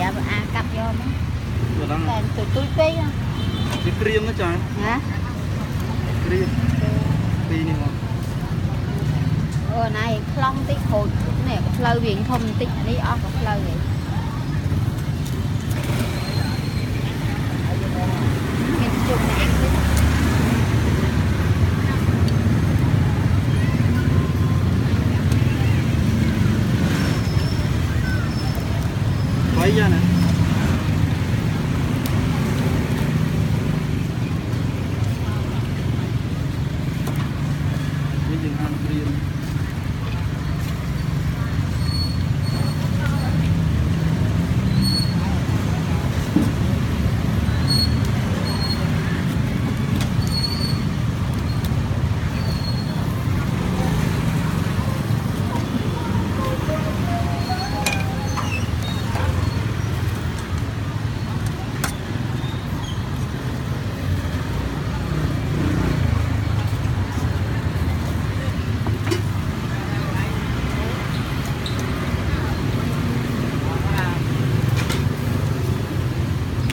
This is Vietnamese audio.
cặp vô mà. Vừa đang Đèn tụi túi phí á. cái cream nó trời. Hả? Cream. Tí này mà. Này, long tí khôi. Này, lâu viện thông tích đi ốc lâu vậy.